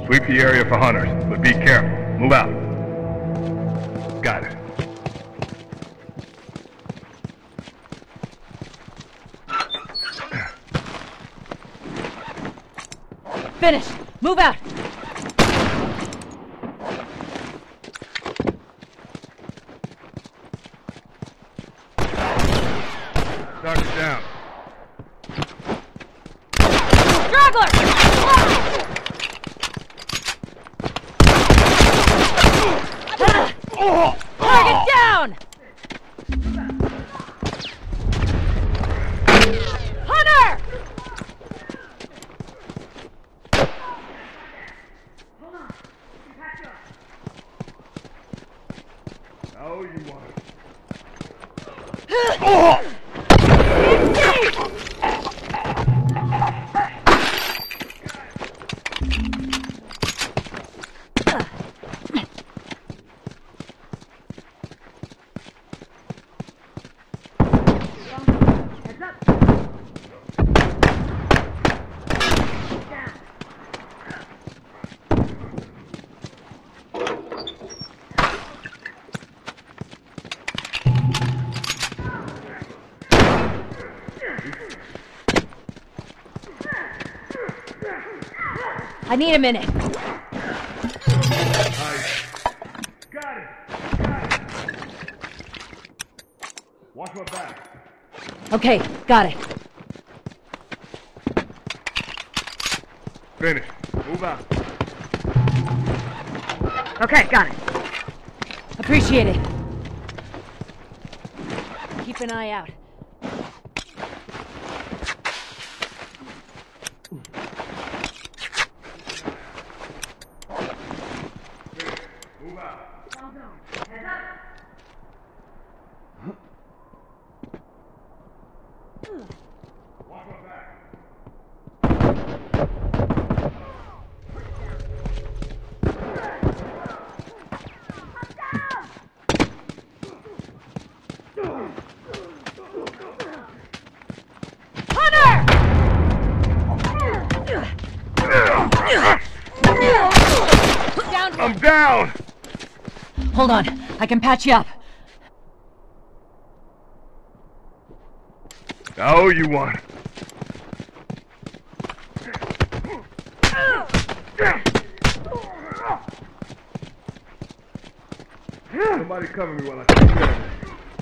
Sweep the area for hunters, but be careful. Move out. Got it. Finished. Move out. Target down. Straggler! Target down! Hunter! Oh, you want it. I need a minute. Nice. Got it. Watch my back. Okay, got it. Finish. Move out. Okay, got it. Appreciate it. Keep an eye out. Move out. Heads up. Watch my back. I'm down! Hold on, I can patch you up. Oh, you want it. Somebody cover me while I take care of this.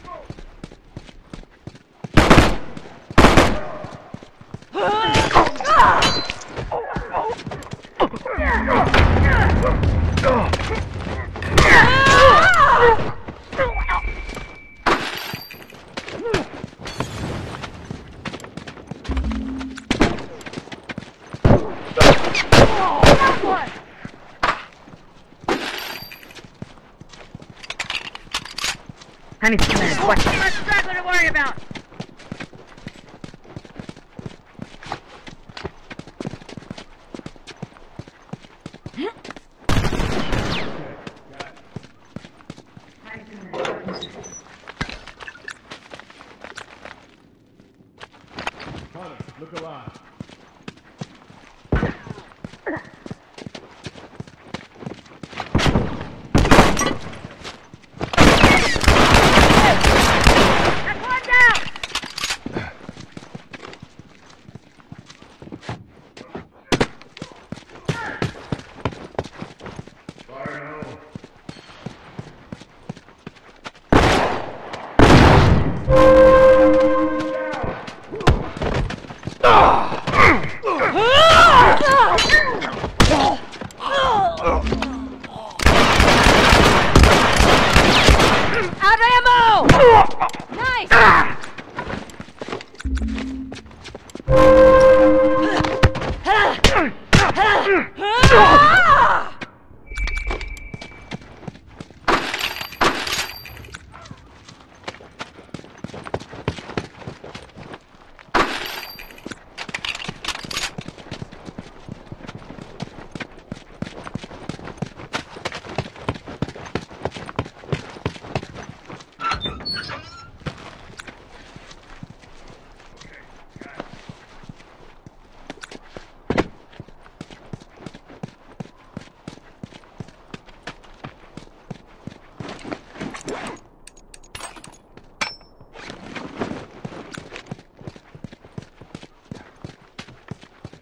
I need to come in. What's the straggler to worry about? Hunter, look alive. That's one down!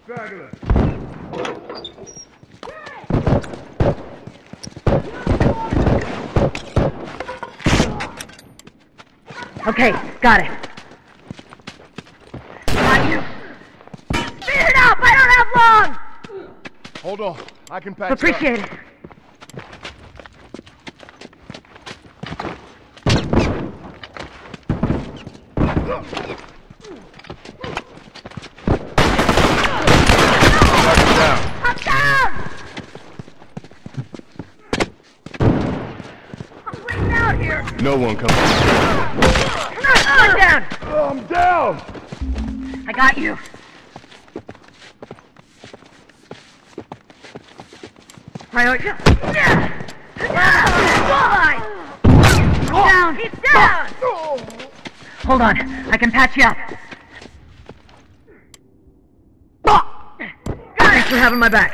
Straggler. Okay, got it. Got you. Speed it up! I don't have long! Hold on. I can patch Appreciate it. I'm down! I'm bleeding out here! No one comes. I'm down! Oh, I'm down! I got you. Priority. Why? Down! He's down! Hold on, I can patch you up. Thanks for having my back.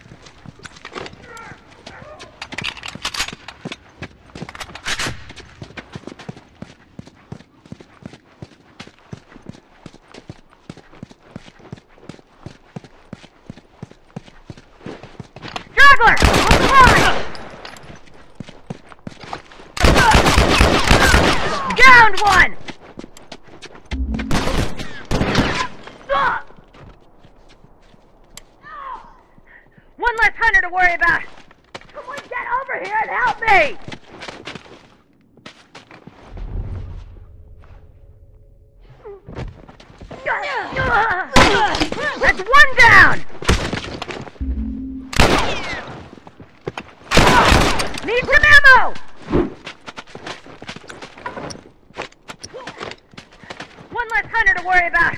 Straggler! On the line! Downed one! One less hunter to worry about. Someone get over here and help me! That's one down! Need some ammo! One less hunter to worry about.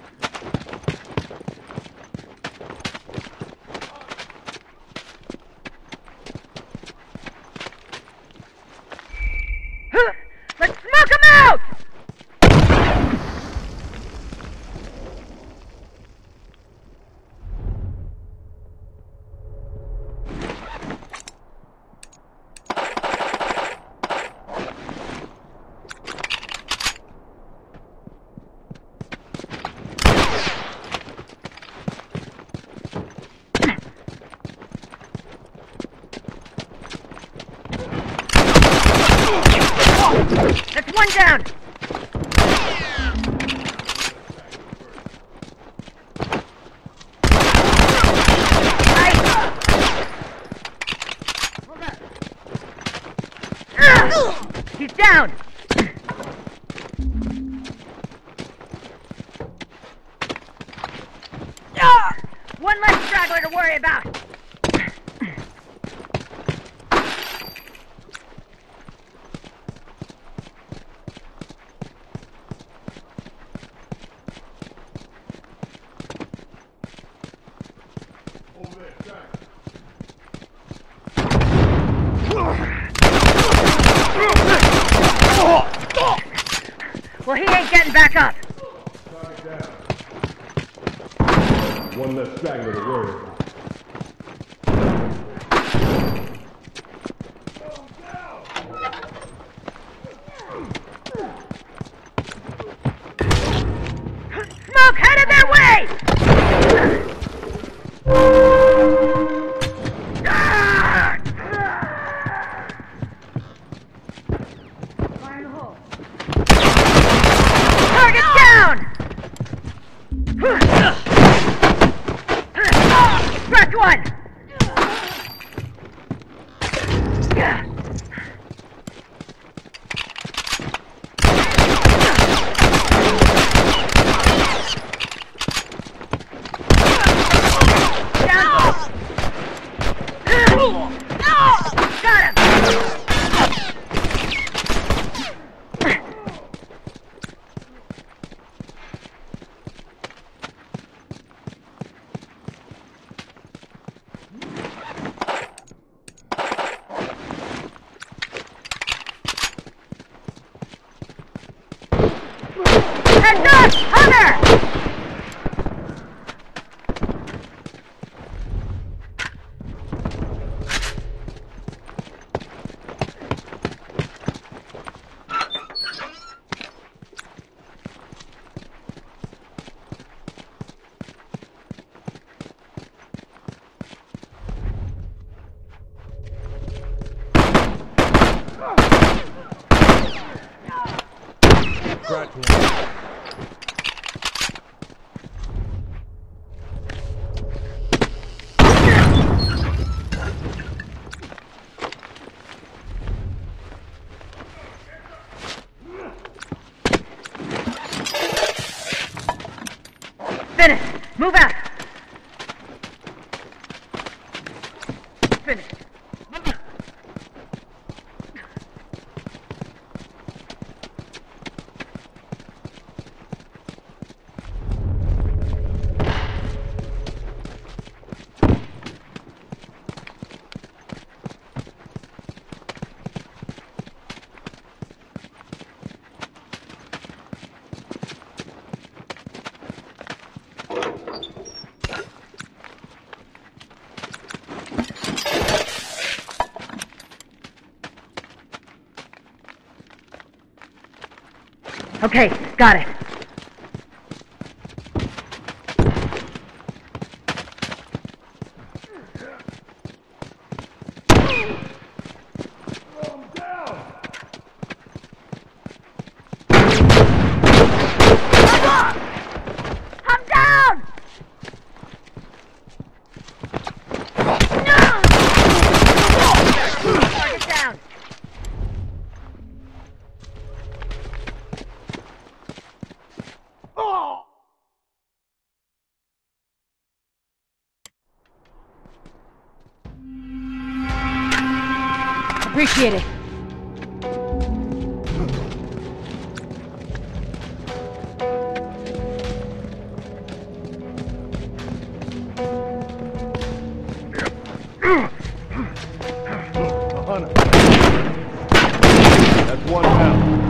Let's smoke him out! That's one down! He's down! One less straggler to worry about! Well, he ain't getting back up. One less straggler to worry about. Smoke headed their way! Target down! Cracked one! Got him! Heads up! Hunter! finished. Okay, got it. I'm down! No! Target down. Appreciate it. Hunter. That's one down.